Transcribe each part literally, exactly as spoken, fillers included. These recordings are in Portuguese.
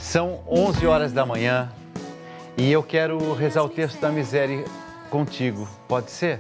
São onze horas da manhã e eu quero rezar o texto da miséria contigo. Pode ser?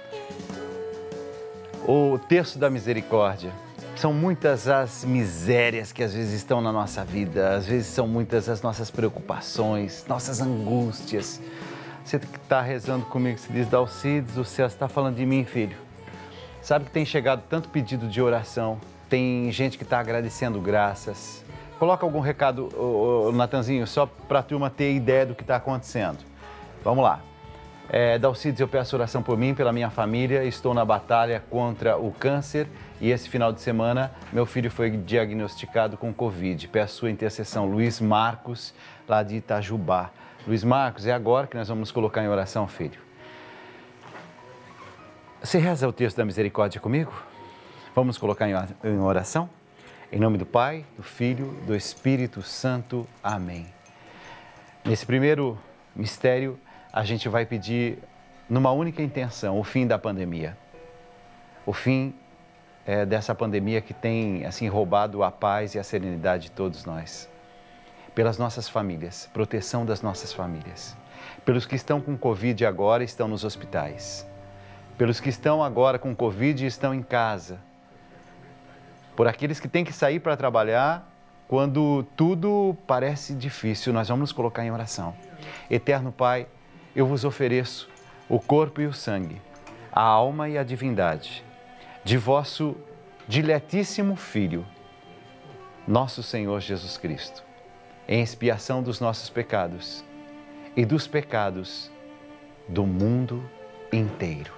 O texto da misericórdia. São muitas as misérias que às vezes estão na nossa vida, às vezes são muitas as nossas preocupações, nossas angústias. Você que está rezando comigo, se diz, Dalcides, o céu está falando de mim, filho. Sabe que tem chegado tanto pedido de oração, tem gente que está agradecendo graças. Coloca algum recado, ô, ô, Natanzinho, só para a turma ter ideia do que está acontecendo. Vamos lá. É, Dalcides, eu peço oração por mim, pela minha família. Estou na batalha contra o câncer e esse final de semana meu filho foi diagnosticado com Covid. Peço sua intercessão. Luiz Marcos, lá de Itajubá. Luiz Marcos, é agora que nós vamos colocar em oração, filho. Você reza o texto da misericórdia comigo? Vamos colocar em oração? Em nome do Pai, do Filho, do Espírito Santo. Amém. Nesse primeiro mistério, a gente vai pedir, numa única intenção, o fim da pandemia. O fim é, dessa pandemia que tem, assim, roubado a paz e a serenidade de todos nós. Pelas nossas famílias, proteção das nossas famílias. Pelos que estão com Covid agora e estão nos hospitais. Pelos que estão agora com Covid e estão em casa. Por aqueles que têm que sair para trabalhar quando tudo parece difícil, nós vamos nos colocar em oração. Eterno Pai, eu vos ofereço o corpo e o sangue, a alma e a divindade de vosso diletíssimo Filho, nosso Senhor Jesus Cristo, em expiação dos nossos pecados e dos pecados do mundo inteiro.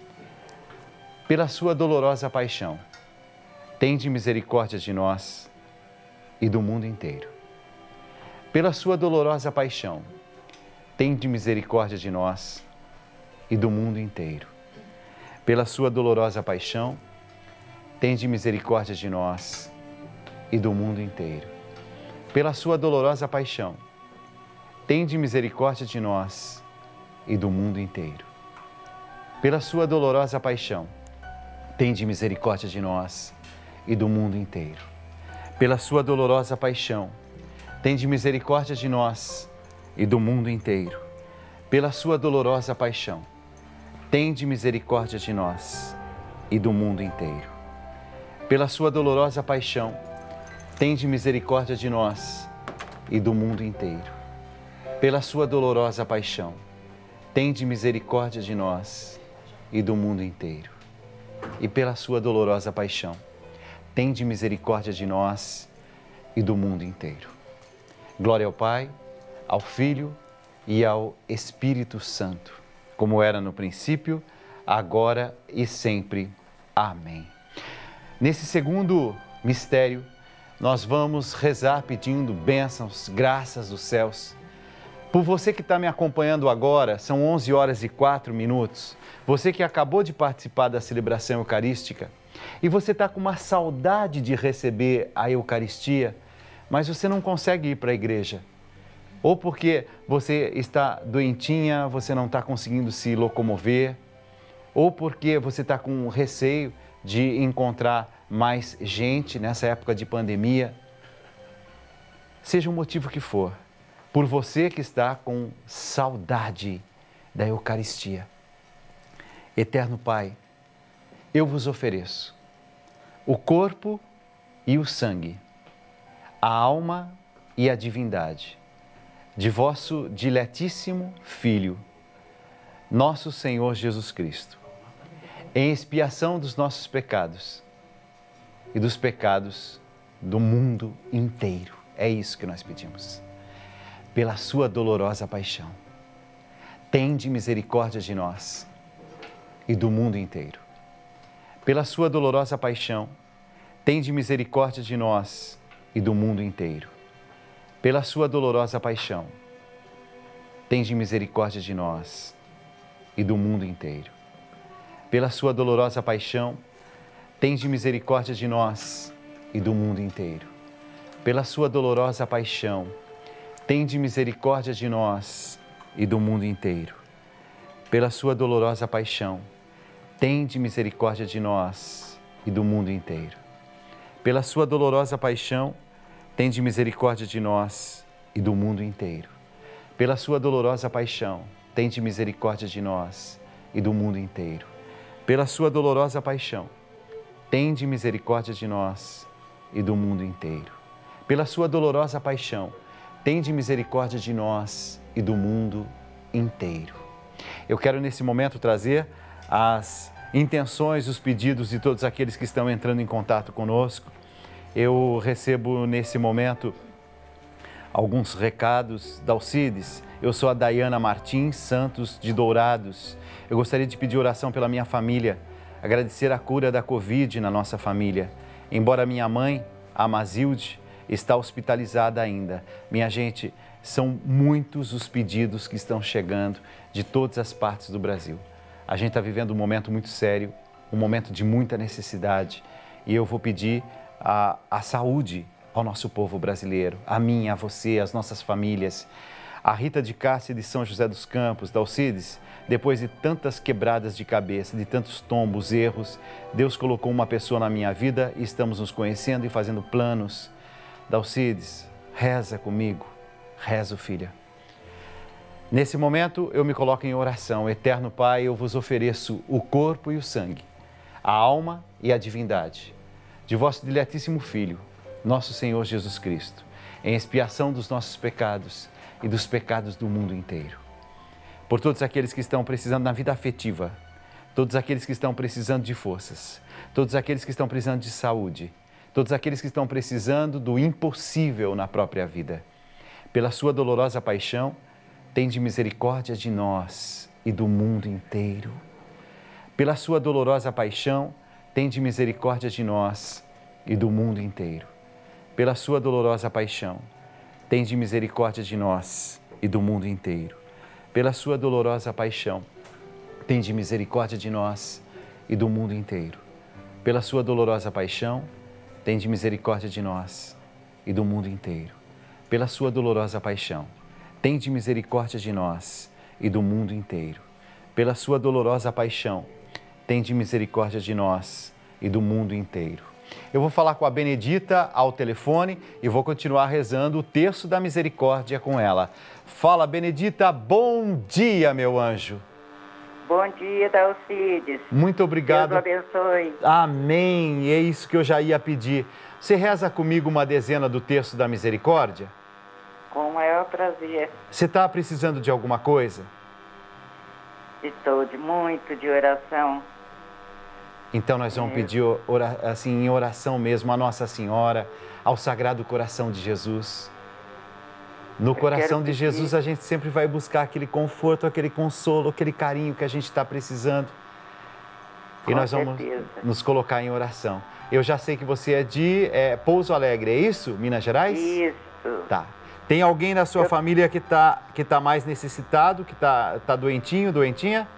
Pela sua dolorosa paixão, tende misericórdia de nós e do mundo inteiro. Pela sua dolorosa paixão, tende misericórdia de nós e do mundo inteiro. Pela sua dolorosa paixão, tende misericórdia de nós e do mundo inteiro. Pela sua dolorosa paixão, tende misericórdia de nós e do mundo inteiro. Pela sua dolorosa paixão, tende misericórdia de nós e do mundo inteiro. Pela sua dolorosa paixão, tende misericórdia de nós e do mundo inteiro. Pela sua dolorosa paixão, tende misericórdia de nós e do mundo inteiro. Pela sua dolorosa paixão, tende misericórdia de nós e do mundo inteiro. Pela sua dolorosa paixão, tende misericórdia de nós e do mundo inteiro. E pela sua dolorosa paixão, tende misericórdia de nós e do mundo inteiro. Glória ao Pai, ao Filho e ao Espírito Santo, como era no princípio, agora e sempre. Amém. Nesse segundo mistério, nós vamos rezar pedindo bênçãos, graças dos céus. Por você que está me acompanhando agora, são onze horas e quatro minutos, você que acabou de participar da celebração eucarística e você está com uma saudade de receber a Eucaristia, mas você não consegue ir para a igreja. Ou porque você está doentinha, você não está conseguindo se locomover, ou porque você está com receio de encontrar mais gente nessa época de pandemia. Seja o motivo que for, por você que está com saudade da Eucaristia. Eterno Pai, eu vos ofereço o corpo e o sangue, a alma e a divindade de vosso diletíssimo Filho, nosso Senhor Jesus Cristo, em expiação dos nossos pecados e dos pecados do mundo inteiro. É isso que nós pedimos. Pela sua dolorosa paixão, tende misericórdia de nós e do mundo inteiro. Pela sua dolorosa paixão, tende misericórdia de nós e do mundo inteiro. Pela sua dolorosa paixão, tende misericórdia de nós e do mundo inteiro. Pela sua dolorosa paixão, tende misericórdia de nós e do mundo inteiro. Pela sua dolorosa paixão, tende misericórdia de nós e do mundo inteiro. Pela sua dolorosa paixão, tende misericórdia de nós e do mundo inteiro. Pela sua dolorosa paixão, tende misericórdia de nós e do mundo inteiro. Pela sua dolorosa paixão, tende misericórdia de nós e do mundo inteiro. Pela sua dolorosa paixão, tende misericórdia de nós e do mundo inteiro. Pela sua dolorosa paixão, tende misericórdia de nós e do mundo inteiro. Eu quero nesse momento trazer as intenções, os pedidos de todos aqueles que estão entrando em contato conosco. Eu recebo nesse momento alguns recados da Alcides. Eu sou a Dayana Martins Santos de Dourados. Eu gostaria de pedir oração pela minha família, agradecer a cura da Covid na nossa família. Embora minha mãe, a Mazilde, está hospitalizada ainda. Minha gente, são muitos os pedidos que estão chegando de todas as partes do Brasil. A gente está vivendo um momento muito sério, um momento de muita necessidade, e eu vou pedir a, a saúde ao nosso povo brasileiro, a mim, a você, às nossas famílias. A Rita de Cássia de São José dos Campos, da Alcides, depois de tantas quebradas de cabeça, de tantos tombos, erros, Deus colocou uma pessoa na minha vida e estamos nos conhecendo e fazendo planos. Da Alcides, reza comigo, rezo, filha. Nesse momento, eu me coloco em oração. Eterno Pai, eu vos ofereço o corpo e o sangue, a alma e a divindade de vosso diletíssimo Filho, nosso Senhor Jesus Cristo, em expiação dos nossos pecados e dos pecados do mundo inteiro. Por todos aqueles que estão precisando na vida afetiva, todos aqueles que estão precisando de forças, todos aqueles que estão precisando de saúde, todos aqueles que estão precisando do impossível na própria vida. Pela sua dolorosa paixão, tende misericórdia de nós e do mundo inteiro. Pela sua dolorosa paixão, tende misericórdia de nós e do mundo inteiro. Pela sua dolorosa paixão, tende misericórdia de nós e do mundo inteiro. Pela sua dolorosa paixão, tende misericórdia de nós e do mundo inteiro. Pela sua dolorosa paixão, tende misericórdia de nós e do mundo inteiro. Pela sua dolorosa paixão, tende misericórdia de nós e do mundo inteiro. Pela sua dolorosa paixão, tende misericórdia de nós e do mundo inteiro. Eu vou falar com a Benedita ao telefone e vou continuar rezando o terço da misericórdia com ela. Fala, Benedita, bom dia, meu anjo. Bom dia, Dalcides. Muito obrigado. Deus abençoe. Amém. É isso que eu já ia pedir. Você reza comigo uma dezena do terço da misericórdia? Com o maior prazer. Você está precisando de alguma coisa? Estou de muito de oração. Então nós vamos é. pedir ora, assim, em oração mesmo a Nossa Senhora, ao Sagrado Coração de Jesus. No eu coração de Jesus a gente sempre vai buscar aquele conforto, aquele consolo, aquele carinho que a gente está precisando. E Com nós vamos certeza. nos colocar em oração. Eu já sei que você é de é, Pouso Alegre, é isso? Minas Gerais? Isso. Tá. Tem alguém na sua eu... família que está que tá mais necessitado, que está tá doentinho, doentinha?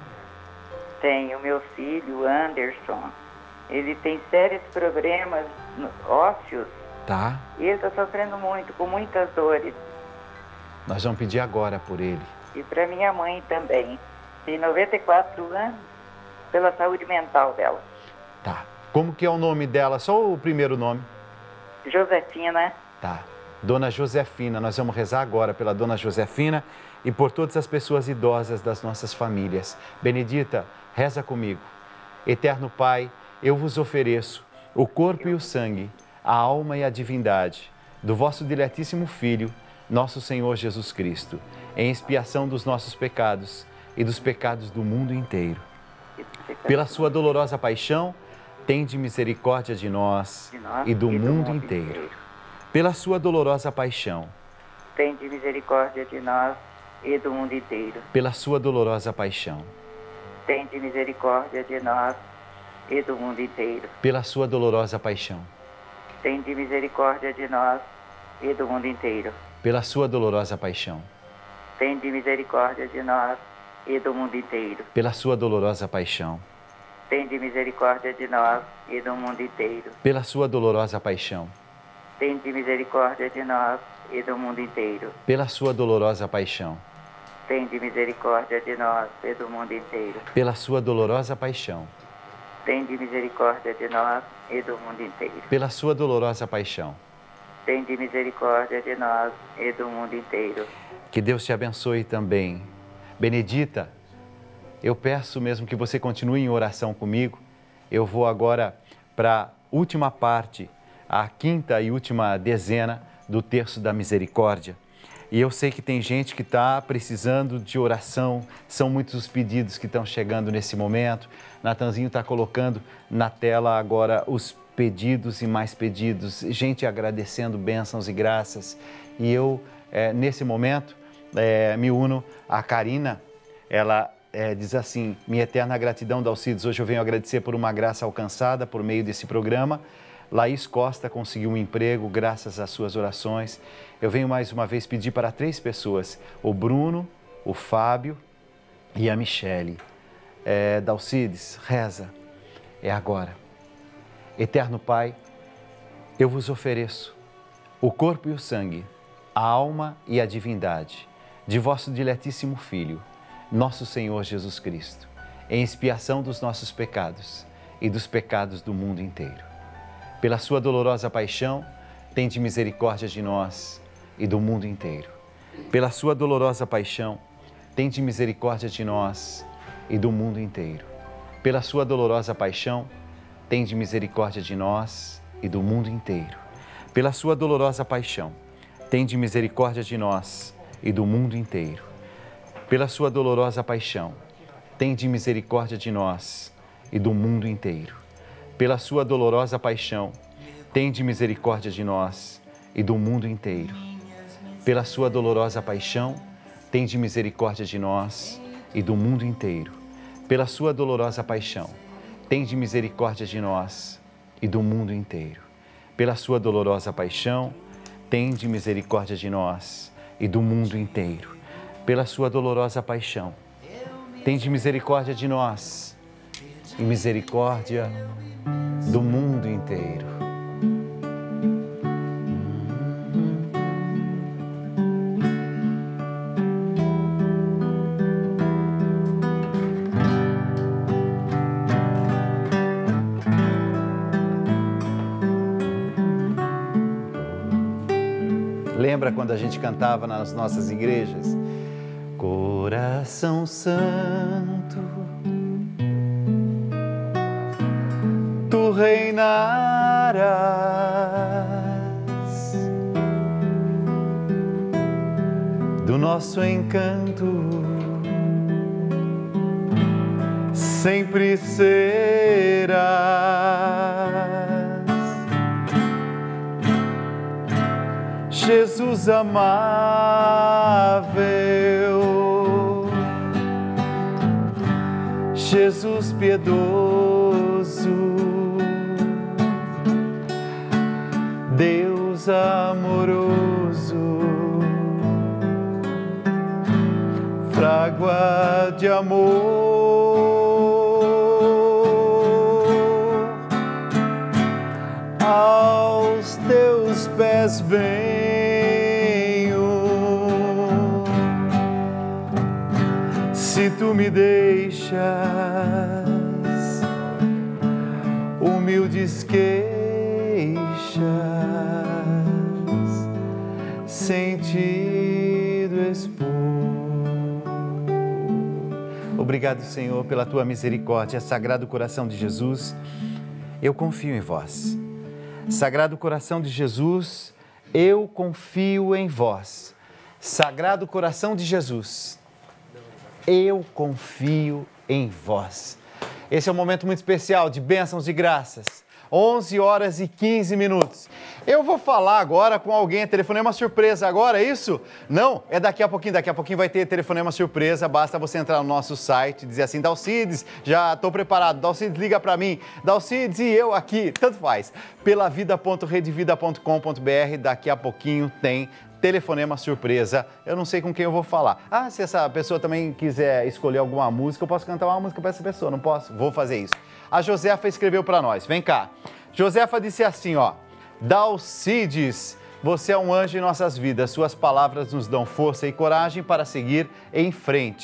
Tenho meu filho, Anderson. Ele tem sérios problemas ósseos. Tá. E ele está sofrendo muito, com muitas dores. Nós vamos pedir agora por ele. E para minha mãe também. Tem noventa e quatro anos, pela saúde mental dela. Tá. Como que é o nome dela? Só o primeiro nome. Josefina. Tá. Dona Josefina, nós vamos rezar agora pela Dona Josefina e por todas as pessoas idosas das nossas famílias. Benedita, reza comigo. Eterno Pai, eu vos ofereço o corpo e o sangue, a alma e a divindade do vosso diletíssimo Filho, nosso Senhor Jesus Cristo, em expiação dos nossos pecados e dos pecados do mundo inteiro. Pela sua dolorosa paixão, tende misericórdia de nós, de nós e do e mundo, mundo inteiro. inteiro. Pela sua dolorosa paixão, tende misericórdia de nós e do mundo inteiro. Pela sua dolorosa paixão, tende misericórdia de nós e do mundo inteiro. Pela sua dolorosa paixão, tende misericórdia de nós e do mundo inteiro. Pela sua dolorosa paixão, tende misericórdia de nós e do mundo inteiro. Pela sua dolorosa paixão, tende misericórdia de nós e do mundo inteiro. Pela sua dolorosa paixão, tende misericórdia de nós e do mundo inteiro. Pela sua dolorosa paixão, tende misericórdia de nós e do mundo inteiro. Pela sua dolorosa paixão, tende misericórdia de nós e do mundo inteiro. Pela sua dolorosa paixão, tende misericórdia de nós e do mundo inteiro. Que Deus te abençoe também. Benedita, eu peço mesmo que você continue em oração comigo. Eu vou agora para a última parte, a quinta e última dezena do Terço da Misericórdia. E eu sei que tem gente que está precisando de oração, são muitos os pedidos que estão chegando nesse momento. Natanzinho está colocando na tela agora os pedidos e mais pedidos, gente agradecendo bênçãos e graças. E eu, é, nesse momento, é, me uno à Karina. Ela é, diz assim: minha eterna gratidão, Dalcides, hoje eu venho agradecer por uma graça alcançada por meio desse programa. Laís Costa conseguiu um emprego graças às suas orações. Eu venho mais uma vez pedir para três pessoas, o Bruno, o Fábio e a Michele. É, Dalcides, reza, é agora. Eterno Pai, eu vos ofereço o corpo e o sangue, a alma e a divindade de vosso diletíssimo Filho, nosso Senhor Jesus Cristo, em expiação dos nossos pecados e dos pecados do mundo inteiro. Pela sua dolorosa paixão, tende misericórdia de nós e do mundo inteiro. Pela sua dolorosa paixão, tende misericórdia de nós e do mundo inteiro. Pela sua dolorosa paixão, tende misericórdia de nós e do mundo inteiro. Pela sua dolorosa paixão, tende misericórdia de nós e do mundo inteiro. Pela sua dolorosa paixão, tende misericórdia de nós e do mundo inteiro. Pela sua dolorosa paixão, tende misericórdia de nós e do mundo inteiro. Pela sua dolorosa paixão, tende misericórdia de nós e do mundo inteiro. Pela sua dolorosa paixão, tende misericórdia de nós e do mundo inteiro. Pela sua dolorosa paixão, tende misericórdia de nós e do mundo inteiro. Pela sua dolorosa paixão, tende misericórdia de nós e misericórdia do mundo inteiro. Lembra quando a gente cantava nas nossas igrejas? Coração Santo, tu reinarás, do nosso encanto sempre serás. Jesus amável, Jesus piedoso, Deus amoroso, frágua de amor, aos teus pés venho, se tu me deixas humildes queixas, sentido expor. Obrigado, Senhor, pela tua misericórdia. Sagrado coração de Jesus, eu confio em vós. Sagrado coração de Jesus, eu confio em vós. Sagrado coração de Jesus, eu confio em vós. Esse é um momento muito especial de bênçãos e graças. onze horas e quinze minutos. Eu vou falar agora com alguém, é telefonema surpresa agora, é isso? Não, é daqui a pouquinho, daqui a pouquinho vai ter telefonema surpresa, basta você entrar no nosso site e dizer assim: Dalcides, já estou preparado, Dalcides liga para mim, Dalcides e eu aqui, tanto faz. pelavida ponto redevida ponto com ponto br, daqui a pouquinho tem telefonema surpresa, eu não sei com quem eu vou falar. Ah, se essa pessoa também quiser escolher alguma música, eu posso cantar uma música para essa pessoa, não posso? Vou fazer isso. A Josefa escreveu para nós, vem cá. Josefa disse assim, ó: Dalcides, você é um anjo em nossas vidas, suas palavras nos dão força e coragem para seguir em frente.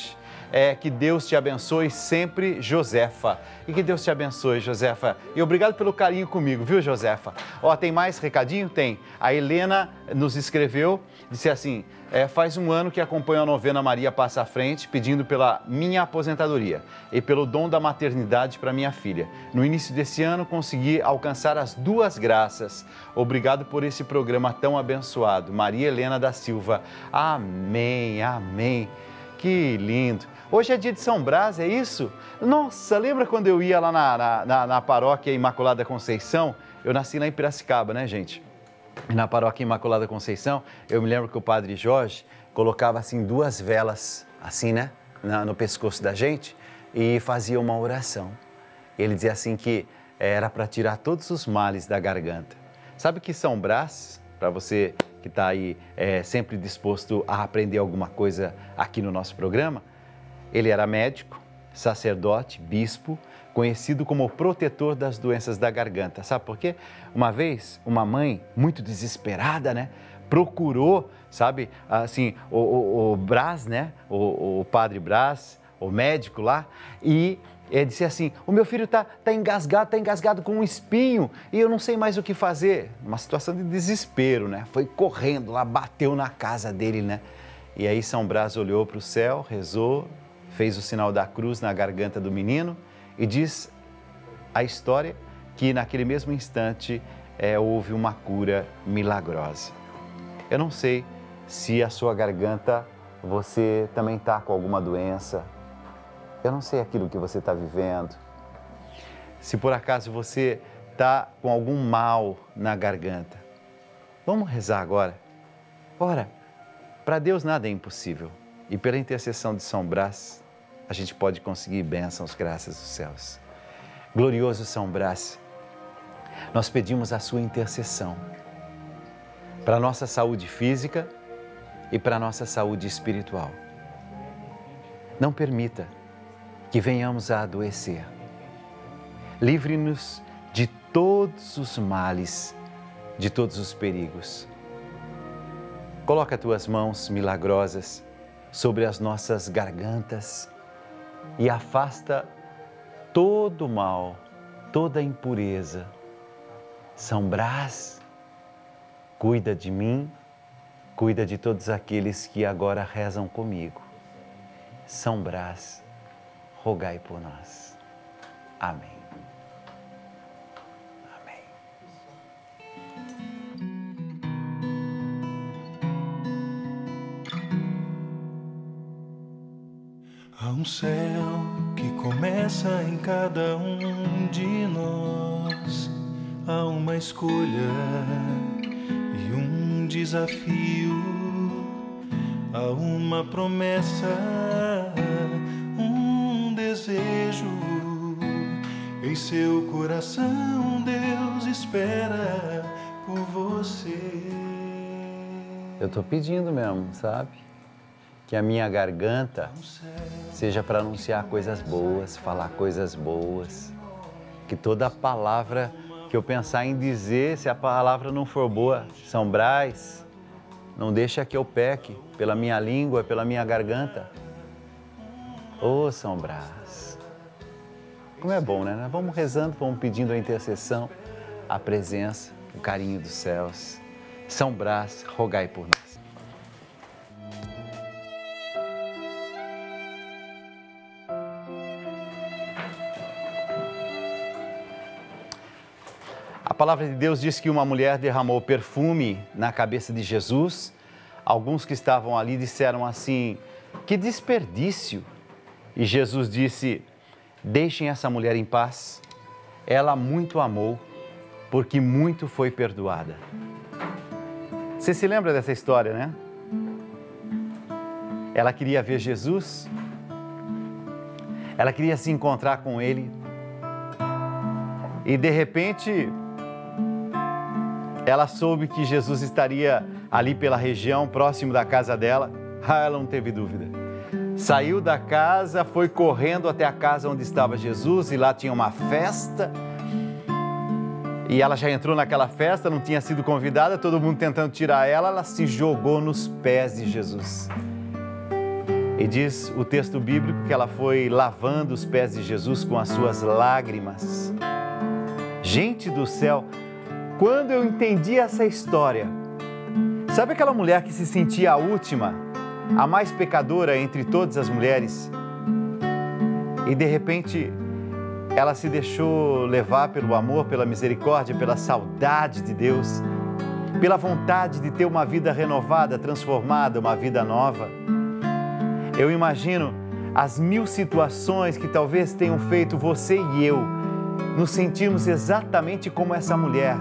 É, que Deus te abençoe sempre, Josefa. E que Deus te abençoe, Josefa. E obrigado pelo carinho comigo, viu, Josefa? Ó, tem mais recadinho? Tem. A Helena nos escreveu, disse assim, é, faz um ano que acompanho a novena Maria Passa à Frente, pedindo pela minha aposentadoria e pelo dom da maternidade para minha filha. No início desse ano, consegui alcançar as duas graças. Obrigado por esse programa tão abençoado. Maria Helena da Silva. Amém, amém. Que lindo. Hoje é dia de São Brás, é isso? Nossa, lembra quando eu ia lá na, na, na, na paróquia Imaculada Conceição? Eu nasci lá em Piracicaba, né, gente? E na paróquia Imaculada Conceição, eu me lembro que o padre Jorge colocava assim duas velas, assim, né, na, no pescoço da gente e fazia uma oração. Ele dizia assim que era para tirar todos os males da garganta. Sabe que São Brás, para você que está aí é, sempre disposto a aprender alguma coisa aqui no nosso programa, ele era médico, sacerdote, bispo, conhecido como protetor das doenças da garganta. Sabe por quê? Uma vez, uma mãe muito desesperada, né, procurou, sabe, assim, o, o, o Brás, né, o, o padre Brás, o médico lá, e ele disse assim, o meu filho está tá engasgado, está engasgado com um espinho e eu não sei mais o que fazer. Uma situação de desespero, né? Foi correndo lá, bateu na casa dele, né? E aí São Brás olhou para o céu, rezou, fez o sinal da cruz na garganta do menino e diz a história que naquele mesmo instante é, houve uma cura milagrosa. Eu não sei se a sua garganta, você também está com alguma doença. Eu não sei aquilo que você está vivendo. Se por acaso você está com algum mal na garganta, vamos rezar agora. Ora, para Deus nada é impossível. E pela intercessão de São Brás, a gente pode conseguir bênçãos, graças dos céus. Glorioso São Brás, nós pedimos a sua intercessão para a nossa saúde física e para a nossa saúde espiritual. Não permita que venhamos a adoecer. Livre-nos de todos os males, de todos os perigos. Coloca tuas mãos milagrosas sobre as nossas gargantas e afasta todo o mal, toda a impureza. São Brás, cuida de mim, cuida de todos aqueles que agora rezam comigo. São Brás, rogai por nós. Amém. Amém. Há um céu que começa em cada um de nós. Há uma escolha e um desafio. Há uma promessa, um desejo. Em seu coração Deus espera por você. Eu estou pedindo mesmo, sabe? Que a minha garganta seja para anunciar coisas boas, falar coisas boas. Que toda palavra que eu pensar em dizer, se a palavra não for boa, São Brás, não deixa que eu peque pela minha língua, pela minha garganta. Ô oh, São Brás, como é bom, né? Vamos rezando, vamos pedindo a intercessão, a presença, o carinho dos céus. São Brás, rogai por nós. A palavra de Deus diz que uma mulher derramou perfume na cabeça de Jesus. Alguns que estavam ali disseram assim, que desperdício. E Jesus disse, deixem essa mulher em paz. Ela muito amou, porque muito foi perdoada. Você se lembra dessa história, né? Ela queria ver Jesus. Ela queria se encontrar com Ele. E de repente, ela soube que Jesus estaria ali pela região, próximo da casa dela. Ah, ela não teve dúvida. Saiu da casa, foi correndo até a casa onde estava Jesus e lá tinha uma festa. E ela já entrou naquela festa, não tinha sido convidada, todo mundo tentando tirar ela, ela se jogou nos pés de Jesus. E diz o texto bíblico que ela foi lavando os pés de Jesus com as suas lágrimas. Gente do céu, quando eu entendi essa história, sabe aquela mulher que se sentia a última, a mais pecadora entre todas as mulheres? E de repente ela se deixou levar pelo amor, pela misericórdia, pela saudade de Deus, pela vontade de ter uma vida renovada, transformada, uma vida nova. Eu imagino as mil situações que talvez tenham feito você e eu nos sentirmos exatamente como essa mulher.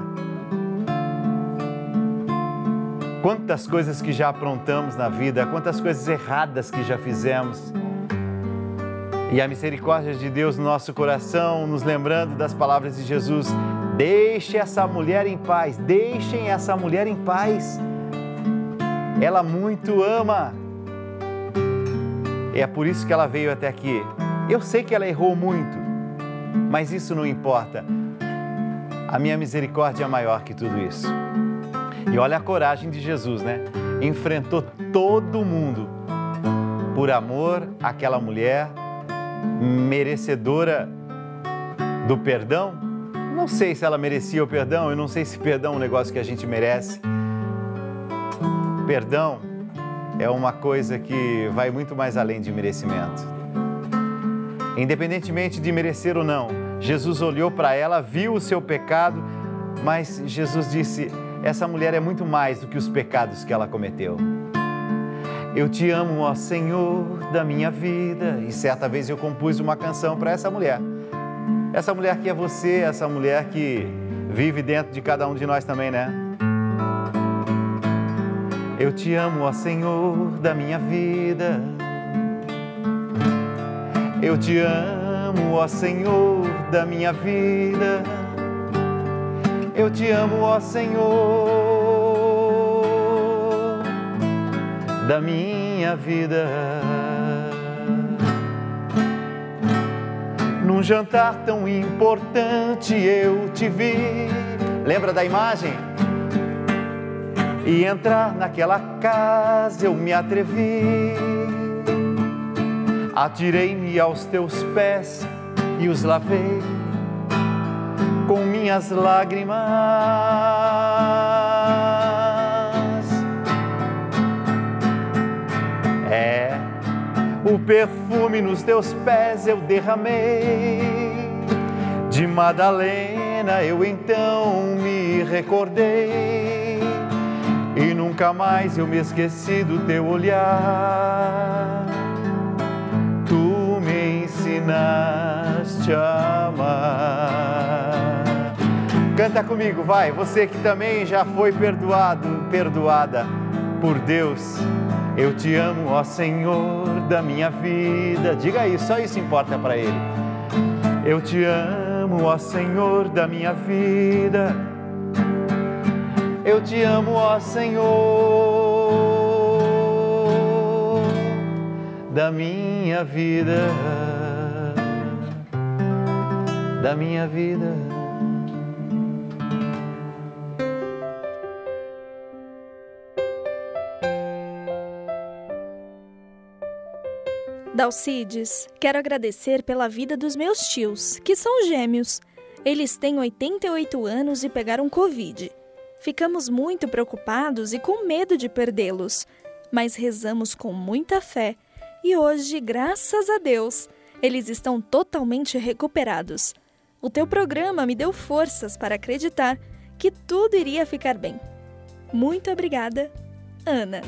Quantas coisas que já aprontamos na vida, quantas coisas erradas que já fizemos. E a misericórdia de Deus no nosso coração, nos lembrando das palavras de Jesus: deixe essa mulher em paz, deixem essa mulher em paz. Ela muito ama. É por isso que ela veio até aqui. Eu sei que ela errou muito, mas isso não importa. A minha misericórdia é maior que tudo isso. E olha a coragem de Jesus, né? Enfrentou todo mundo por amor àquela mulher merecedora do perdão. Não sei se ela merecia o perdão, eu não sei se perdão é um negócio que a gente merece. Perdão é uma coisa que vai muito mais além de merecimento. Independentemente de merecer ou não, Jesus olhou para ela, viu o seu pecado, mas Jesus disse: essa mulher é muito mais do que os pecados que ela cometeu. Eu te amo, ó Senhor da minha vida. E certa vez eu compus uma canção para essa mulher. Essa mulher que é você, essa mulher que vive dentro de cada um de nós também, né? Eu te amo, ó Senhor da minha vida. Eu te amo, ó Senhor da minha vida. Eu te amo, ó Senhor da minha vida. Num jantar tão importante eu te vi. Lembra da imagem? E entrar naquela casa eu me atrevi. Atirei-me aos teus pés e os lavei com minhas lágrimas. É, o perfume nos teus pés eu derramei. De Madalena eu então me recordei. E nunca mais eu me esqueci do teu olhar. Tu me ensinaste a amar. Canta comigo, vai, você que também já foi perdoado, perdoada por Deus. Eu te amo, ó Senhor da minha vida. Diga isso, só isso importa para Ele. Eu te amo, ó Senhor da minha vida. Eu te amo, ó Senhor da minha vida, da minha vida. Dalcides, quero agradecer pela vida dos meus tios, que são gêmeos. Eles têm oitenta e oito anos e pegaram Covid. Ficamos muito preocupados e com medo de perdê-los, mas rezamos com muita fé e hoje, graças a Deus, eles estão totalmente recuperados. O teu programa me deu forças para acreditar que tudo iria ficar bem. Muito obrigada, Ana.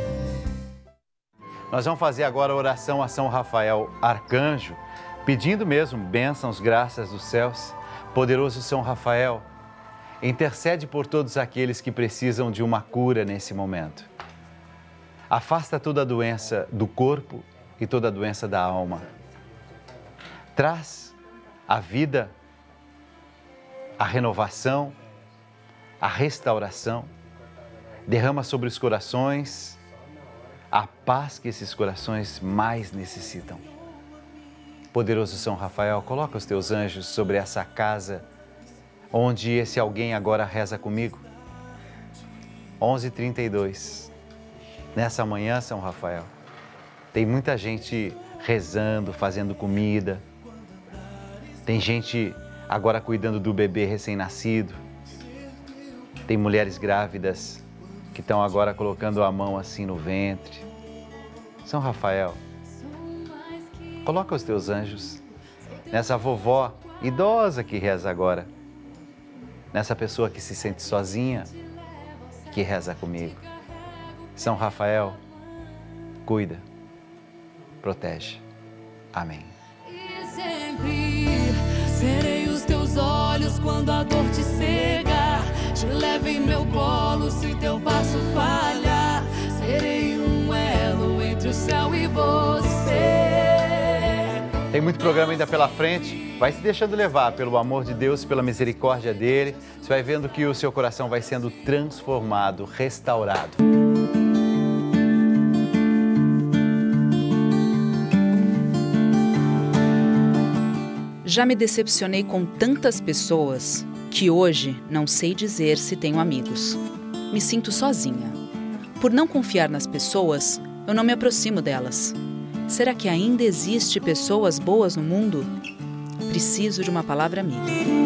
Nós vamos fazer agora a oração a São Rafael Arcanjo, pedindo mesmo bênçãos, graças dos céus. Poderoso São Rafael, intercede por todos aqueles que precisam de uma cura nesse momento. Afasta toda a doença do corpo e toda a doença da alma. Traz a vida, a renovação, a restauração. Derrama sobre os corações a paz que esses corações mais necessitam. Poderoso São Rafael, coloca os teus anjos sobre essa casa onde esse alguém agora reza comigo. onze e trinta e dois. Nessa manhã, São Rafael, Tem muita gente rezando, fazendo comida. Tem gente agora cuidando do bebê recém-nascido. Tem mulheres grávidas que estão agora colocando a mão assim no ventre. São Rafael, coloca os teus anjos nessa vovó idosa que reza agora, nessa pessoa que se sente sozinha, que reza comigo. São Rafael, cuida, protege. Amém. E sempre serei os teus olhos quando a dor te cega. Te levo em meu colo se teu passo falhar. Serei um elo entre o céu e você. Tem muito programa ainda pela frente. Vai se deixando levar pelo amor de Deus, pela misericórdia dele. Você vai vendo que o seu coração vai sendo transformado, restaurado. Já me decepcionei com tantas pessoas que hoje não sei dizer se tenho amigos. Me sinto sozinha. Por não confiar nas pessoas, eu não me aproximo delas. Será que ainda existe pessoas boas no mundo? Preciso de uma palavra amiga.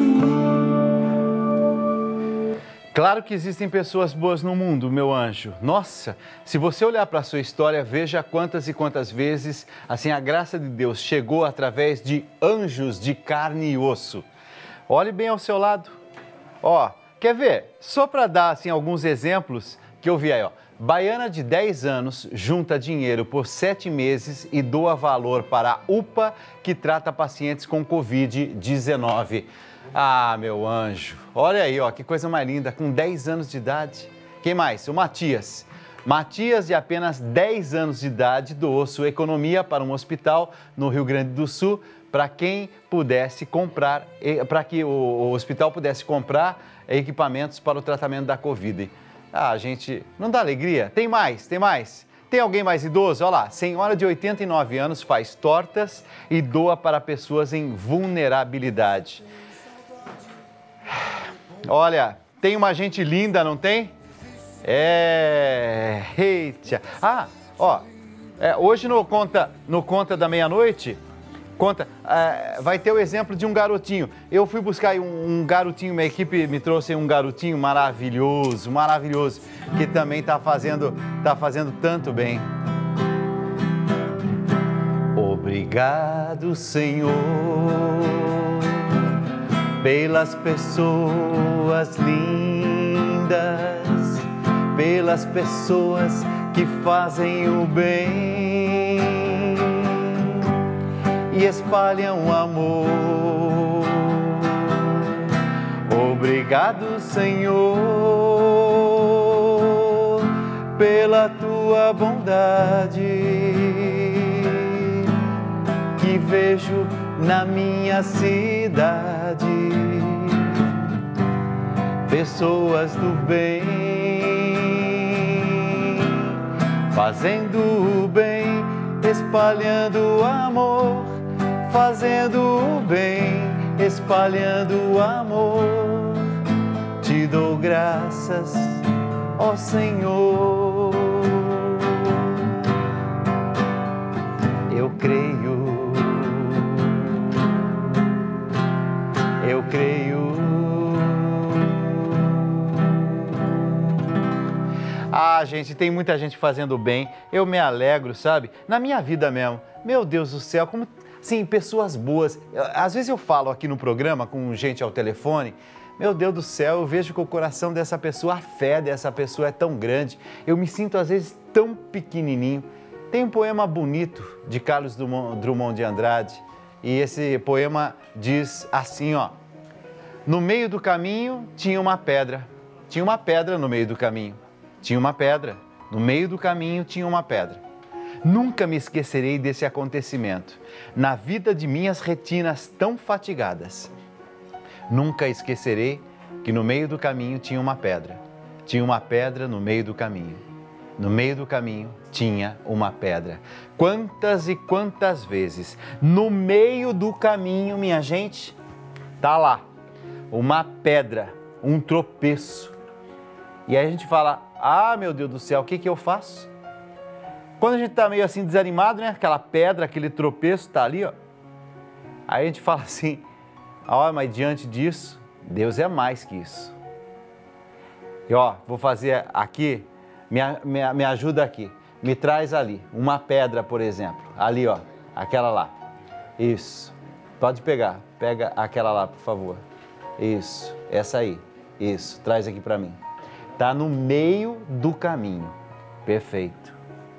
Claro que existem pessoas boas no mundo, meu anjo. Nossa, se você olhar para a sua história, veja quantas e quantas vezes assim a graça de Deus chegou através de anjos de carne e osso. Olhe bem ao seu lado. Ó, quer ver? Só para dar assim alguns exemplos que eu vi aí, ó. Baiana de dez anos junta dinheiro por sete meses e doa valor para a U P A que trata pacientes com covid dezenove. Ah, meu anjo, olha aí, ó, que coisa mais linda, com dez anos de idade. Quem mais? O Matias. Matias, de apenas dez anos de idade, doou sua economia para um hospital no Rio Grande do Sul para quem pudesse comprar, para que o hospital pudesse comprar equipamentos para o tratamento da Covid. Ah, gente, não dá alegria? Tem mais, tem mais. Tem alguém mais idoso? Olha lá, senhora de oitenta e nove anos faz tortas e doa para pessoas em vulnerabilidade. Olha, tem uma gente linda, não tem? É... Eita. Ah, ó, é, hoje no Conta, no Conta da Meia-Noite, Conta, é, vai ter o exemplo de um garotinho. Eu fui buscar um, um garotinho, minha equipe me trouxe um garotinho maravilhoso, maravilhoso, que também está fazendo, tá fazendo tanto bem. Obrigado, Senhor, pelas pessoas lindas, pelas pessoas que fazem o bem e espalham amor. Obrigado, Senhor, pela tua bondade que vejo na minha cidade. Pessoas do bem, fazendo o bem, espalhando amor. Fazendo o bem, espalhando o amor. Te dou graças, ó Senhor. Eu creio, eu creio. Ah, gente, tem muita gente fazendo bem. Eu me alegro, sabe? Na minha vida mesmo. Meu Deus do céu, como... Sim, pessoas boas. Às vezes eu falo aqui no programa com gente ao telefone, meu Deus do céu, eu vejo que o coração dessa pessoa, a fé dessa pessoa é tão grande. Eu me sinto às vezes tão pequenininho. Tem um poema bonito de Carlos Drummond de Andrade e esse poema diz assim, ó. No meio do caminho tinha uma pedra. Tinha uma pedra no meio do caminho. Tinha uma pedra. No meio do caminho tinha uma pedra. Nunca me esquecerei desse acontecimento, na vida de minhas retinas tão fatigadas. Nunca esquecerei que no meio do caminho tinha uma pedra. Tinha uma pedra no meio do caminho. No meio do caminho tinha uma pedra. Quantas e quantas vezes, no meio do caminho, minha gente, tá lá, uma pedra, um tropeço. E aí a gente fala, ah, meu Deus do céu, o que que eu faço? Quando a gente está meio assim desanimado, né? Aquela pedra, aquele tropeço está ali, ó. Aí a gente fala assim, ó, mas diante disso, Deus é mais que isso. E ó, vou fazer aqui, me, me, me ajuda aqui, me traz ali, uma pedra, por exemplo, ali ó, aquela lá, isso, pode pegar, pega aquela lá, por favor, isso, essa aí, isso, traz aqui para mim, tá no meio do caminho, perfeito.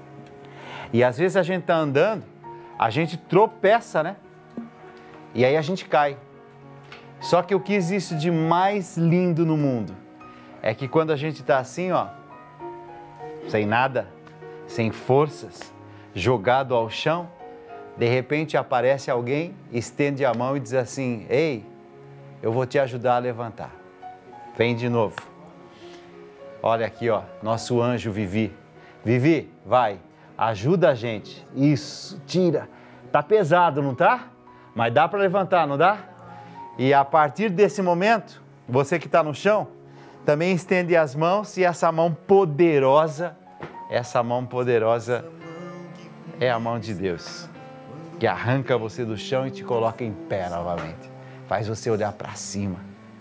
E às vezes a gente tá andando, a gente tropeça, né? E aí a gente cai. Só que o que existe de mais lindo no mundo é que quando a gente está assim, ó, sem nada, sem forças, jogado ao chão, de repente aparece alguém, estende a mão e diz assim, ei, eu vou te ajudar a levantar. Vem de novo. Olha aqui, ó, nosso anjo Vivi. Vivi, vai, ajuda a gente. Isso, tira. Tá pesado, não tá? Mas dá para levantar, não dá? E a partir desse momento, você que está no chão, também estende as mãos e essa mão poderosa, essa mão poderosa é a mão de Deus, que arranca você do chão e te coloca em pé novamente. Faz você olhar para cima.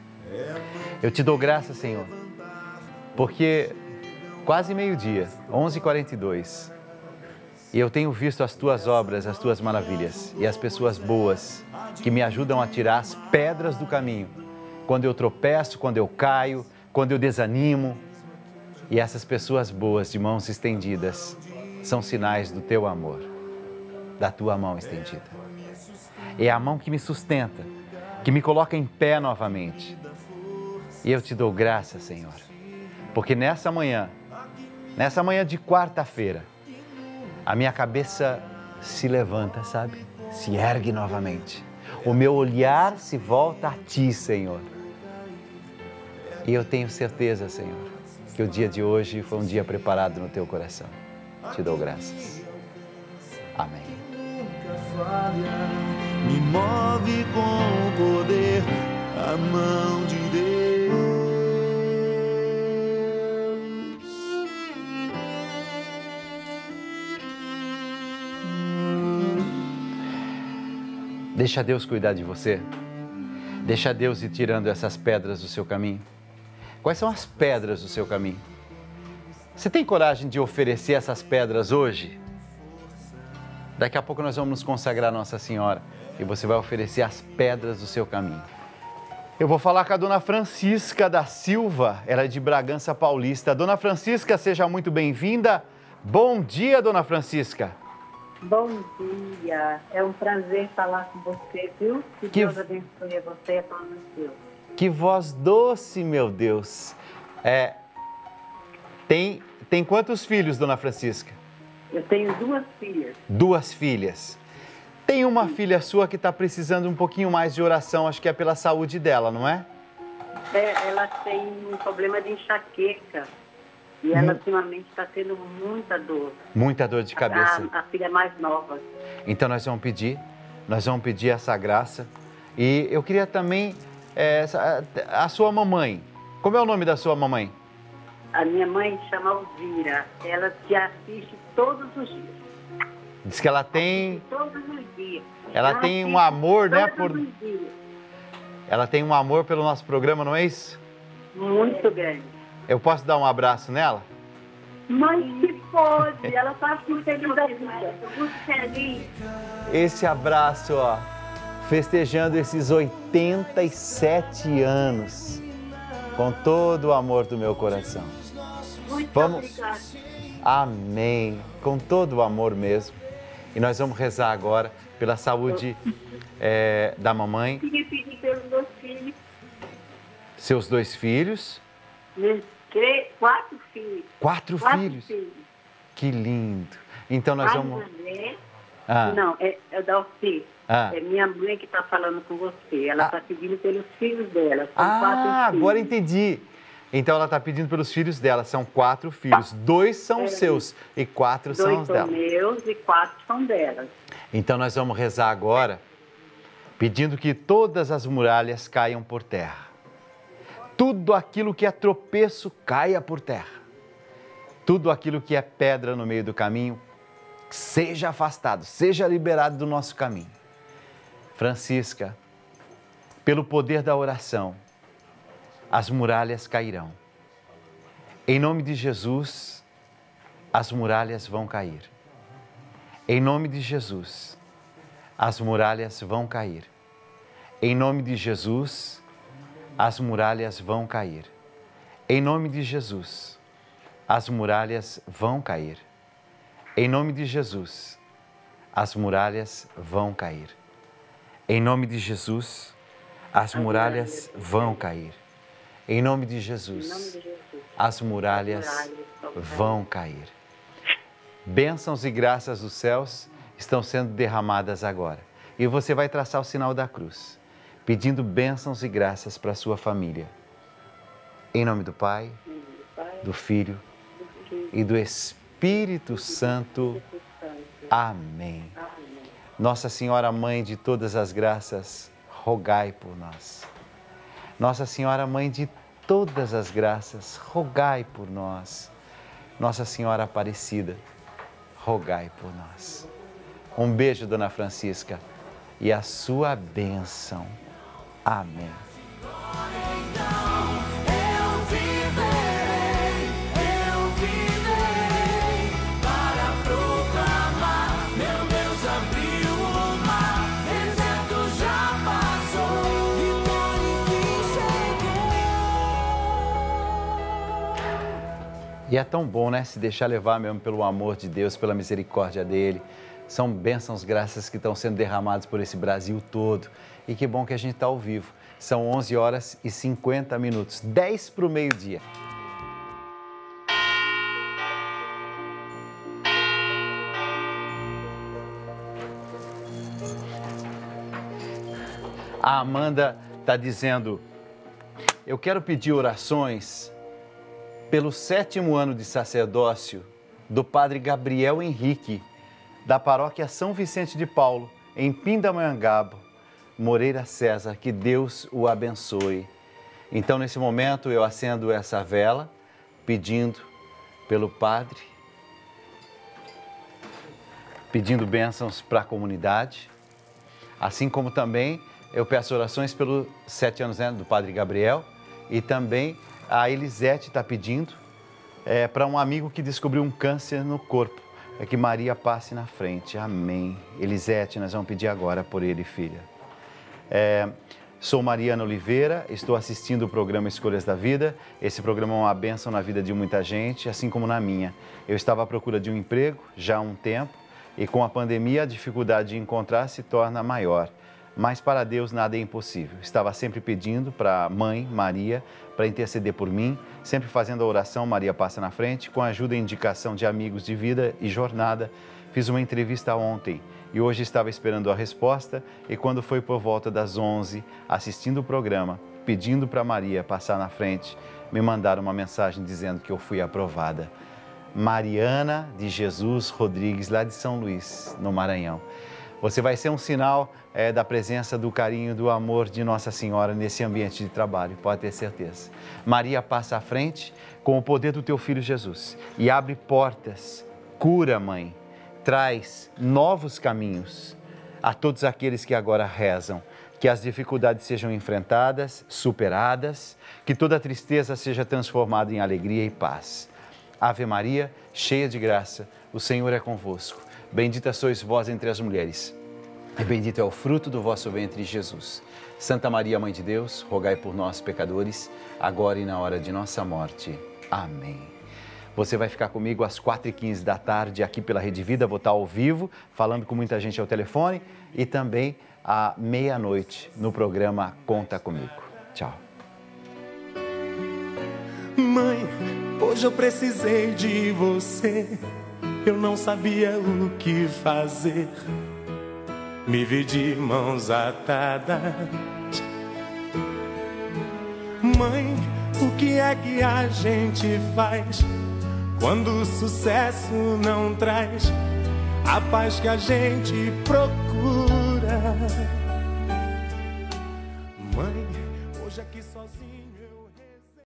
Eu te dou graça, Senhor, porque quase meio-dia, onze e quarenta e dois, e eu tenho visto as tuas obras, as tuas maravilhas e as pessoas boas que me ajudam a tirar as pedras do caminho. Quando eu tropeço, quando eu caio, quando eu desanimo. E essas pessoas boas de mãos estendidas são sinais do teu amor, da tua mão estendida. É a mão que me sustenta, que me coloca em pé novamente. E eu te dou graça, Senhor, porque nessa manhã, nessa manhã de quarta-feira, a minha cabeça se levanta, sabe? Se ergue novamente. O meu olhar se volta a Ti, Senhor. E eu tenho certeza, Senhor, que o dia de hoje foi um dia preparado no Teu coração. Te dou graças. Amém. Me move com o poder, a mão de Deus. Deixa Deus cuidar de você. Deixa Deus ir tirando essas pedras do seu caminho. Quais são as pedras do seu caminho? Você tem coragem de oferecer essas pedras hoje? Daqui a pouco nós vamos nos consagrar a Nossa Senhora e você vai oferecer as pedras do seu caminho. Eu vou falar com a Dona Francisca da Silva, ela é de Bragança Paulista. Dona Francisca, seja muito bem-vinda. Bom dia, Dona Francisca. Bom dia, é um prazer falar com você, viu? Que, que... Deus abençoe a você e a todos os seus. Que voz doce, meu Deus. É, tem, tem quantos filhos, Dona Francisca? Eu tenho duas filhas. Duas filhas. Tem uma Sim. filha sua que está precisando um pouquinho mais de oração, acho que é pela saúde dela, não é? É, ela tem um problema de enxaqueca. E ela, ultimamente, está tendo muita dor. Muita dor de cabeça. A, a filha mais nova. Então, nós vamos pedir, nós vamos pedir essa graça. E eu queria também, é, a, a sua mamãe, como é o nome da sua mamãe? A minha mãe chama Alzira, ela te assiste todos os dias. Diz que ela tem... Assiste todos os dias. Ela, ela tem um amor, né? Por... Os dias. Ela tem um amor pelo nosso programa, não é isso? Muito grande. Eu posso dar um abraço nela? Mas que pode, ela está muito feliz da vida, muito feliz. Esse abraço, ó, festejando esses oitenta e sete anos, com todo o amor do meu coração. Muito vamos... obrigada. Amém, com todo o amor mesmo. E nós vamos rezar agora pela saúde é, da mamãe. Queria pedir pelos meus filhos. Seus dois filhos? Três, quatro filhos. Quatro, quatro filhos? filhos. Que lindo. Então nós a vamos... Mulher, ah. Não, é, é da Alci. Ah. É minha mãe que está falando com você. Ela está ah. pedindo pelos filhos dela. São ah, quatro agora filhos. entendi. Então ela está pedindo pelos filhos dela. São quatro filhos. Dois são é. seus e quatro Dois são os dela. Dois são meus e quatro são delas. Então nós vamos rezar agora, pedindo que todas as muralhas caiam por terra. Tudo aquilo que é tropeço caia por terra. Tudo aquilo que é pedra no meio do caminho seja afastado, seja liberado do nosso caminho. Francisca, pelo poder da oração, as muralhas cairão. Em nome de Jesus, as muralhas vão cair. Em nome de Jesus, as muralhas vão cair. Em nome de Jesus, as muralhas vão cair. Em nome de Jesus, as muralhas vão cair. Em nome de Jesus, as muralhas vão cair. Em nome de Jesus, as muralhas vão cair. Em nome de Jesus, as muralhas vão cair. Bênçãos e graças dos céus estão sendo derramadas agora. E você vai traçar o sinal da cruz, pedindo bênçãos e graças para a sua família. Em nome do Pai, do Filho e do Espírito Santo. Amém. Nossa Senhora, Mãe de todas as graças, rogai por nós. Nossa Senhora, Mãe de todas as graças, rogai por nós. Nossa Senhora Aparecida, rogai por nós. Um beijo, Dona Francisca, e a sua bênção. Amém. E é tão bom, né, se deixar levar mesmo pelo amor de Deus, pela misericórdia dele. São bênçãos, graças que estão sendo derramadas por esse Brasil todo. E que bom que a gente está ao vivo. São onze horas e cinquenta minutos, dez para o meio-dia. A Amanda está dizendo, eu quero pedir orações pelo sétimo ano de sacerdócio do Padre Gabriel Henrique, da paróquia São Vicente de Paulo, em Pindamonhangaba, Moreira César, que Deus o abençoe. Então, nesse momento, eu acendo essa vela, pedindo pelo Padre, pedindo bênçãos para a comunidade, assim como também eu peço orações pelos sete anos, né, do Padre Gabriel, e também a Elisete está pedindo é, para um amigo que descobriu um câncer no corpo. É que Maria passe na frente. Amém. Elisete, nós vamos pedir agora por ele, filha. É, sou Mariana Oliveira, estou assistindo o programa Escolhas da Vida. Esse programa é uma bênção na vida de muita gente, assim como na minha. Eu estava à procura de um emprego já há um tempo e com a pandemia a dificuldade de encontrar se torna maior. Mas para Deus nada é impossível. Estava sempre pedindo para a mãe, Maria, para interceder por mim, sempre fazendo a oração Maria Passa na Frente, com a ajuda e indicação de amigos de vida e jornada. Fiz uma entrevista ontem e hoje estava esperando a resposta e quando foi por volta das onze, assistindo o programa, pedindo para Maria passar na frente, me mandaram uma mensagem dizendo que eu fui aprovada. Mariana de Jesus Rodrigues, lá de São Luís, no Maranhão. Você vai ser um sinal é, da presença, do carinho, do amor de Nossa Senhora nesse ambiente de trabalho, pode ter certeza. Maria passa à frente com o poder do teu Filho Jesus e abre portas, cura, Mãe, traz novos caminhos a todos aqueles que agora rezam, que as dificuldades sejam enfrentadas, superadas, que toda tristeza seja transformada em alegria e paz. Ave Maria, cheia de graça, o Senhor é convosco. Bendita sois vós entre as mulheres, e bendito é o fruto do vosso ventre, Jesus. Santa Maria, Mãe de Deus, rogai por nós, pecadores, agora e na hora de nossa morte. Amém. Você vai ficar comigo às quatro e quinze da tarde, aqui pela Rede Vida, vou estar ao vivo, falando com muita gente ao telefone, e também à meia-noite, no programa Conta Comigo. Tchau. Mãe, hoje eu precisei de você. Eu não sabia o que fazer, me vi de mãos atadas. Mãe, o que é que a gente faz quando o sucesso não traz a paz que a gente procura?